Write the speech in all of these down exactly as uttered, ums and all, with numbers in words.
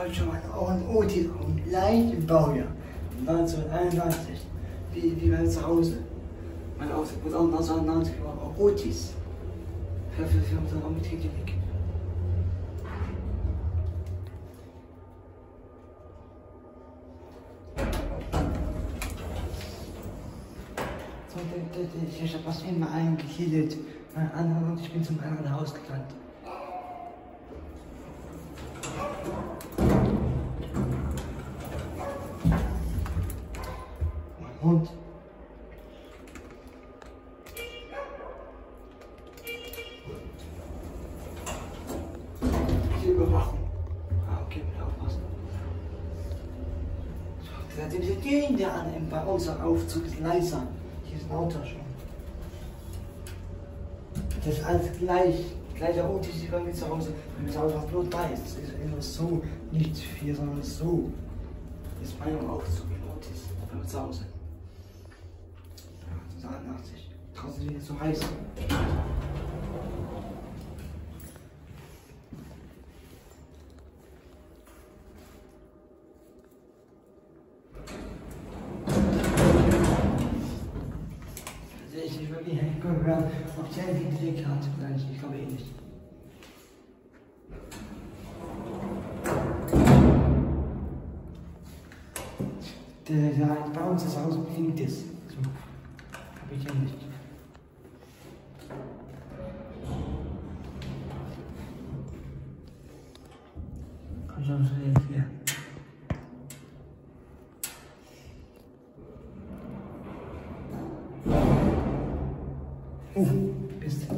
habe schon mal auch ein Otis, auch ein leicht im Baujahr, neunzehnhunderteinundneunzig, wie, wie bei zu Hause. Mein Auto wurde auch neunzehnhundertneunzig, war auch Otis. Für, für, für unsere Raumtechnik. So, ich habe was immer eingekillt, mein anderer und ich bin zum anderen Haus gerannt. Mein Hund. Die Überwachung. Ah, okay, mit aufpassen. So, wir gehen ja an, bei unserem Aufzug ist leiser. Hier ist ein Auto schon. Das ist alles gleich. Gleicher Ort ist wie bei mir zu Hause. Bei mir zu Hause war bloß weiß. Es ist immer so, nicht viel, sondern so. Das ist mein Aufzug in Otis. Bei mir zu Hause. neunzehnhundertachtzig. Draußen ist es so heiß. Ich will nicht hören, ob der einen Weg hat. Nein, ich glaube eh nicht. Der, der bei uns das Haus blinkt es. So. Hab ich ja nicht. Komm schon, schon hier. Uh, bist du.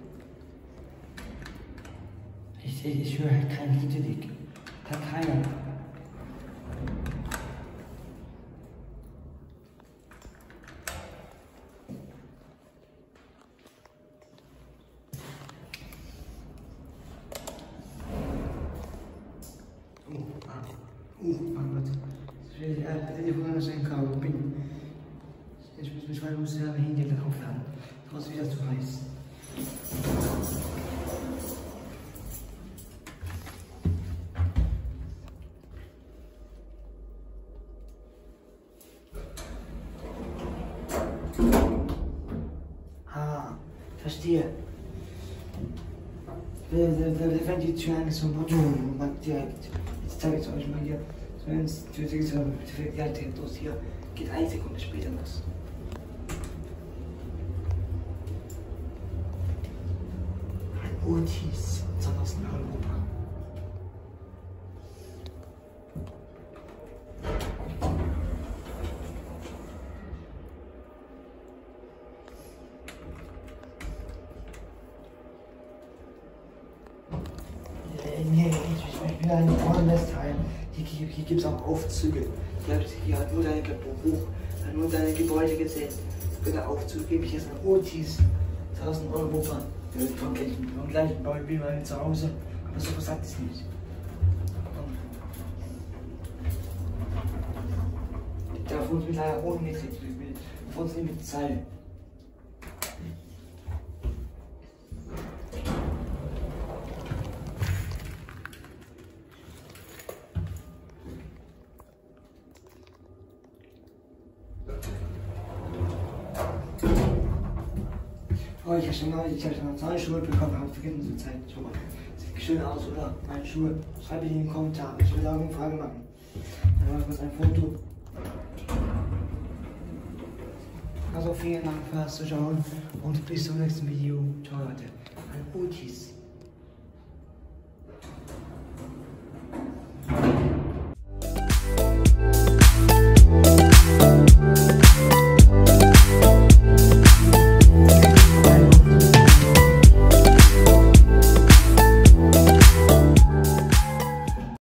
Ich, ich höre kein Lied. Hat keiner. Uh, ah. Uh, mein Gott. Ich will die wunderschönen Kabel bin. Ich muss mich weiter um das Handy aufladen. Draußen wieder zu heiß. Ah, verstehe. Wenn die Tür eigentlich so man direkt. Jetzt zeige ich es euch mal hier. Wenn es die Tür ist, direkt los. Hier geht eine Sekunde später los. Otis, zwanzig Europa. Äh, nee, ich, ich bin ein Kornwestheim. Hier, hier, hier gibt es auch Aufzüge. Hier hat nur deine Buch, hat nur deine Gebäude gesehen. Bitte Aufzug gebe ich jetzt an Otis, tausend Europa. Der ist vom gleichen, vom gleichen Bau wie bei mir zu Hause, aber so was sagt es nicht. Ich darf uns mit leider ohne nichts jetzt will. Auf uns nicht mit Zeilen. Oh, ich habe schon noch, ich habe schon noch neue Schuhe bekommen, habe vergessen zu zeigen. Schau mal, sieht schön aus, oder? Meine Schuhe. Schreibe in die Kommentare. Ich will auch eine Frage machen. Dann mache ich kurz ein Foto. Also vielen Dank fürs Zuschauen und bis zum nächsten Video. Ciao Leute. Ein Otis.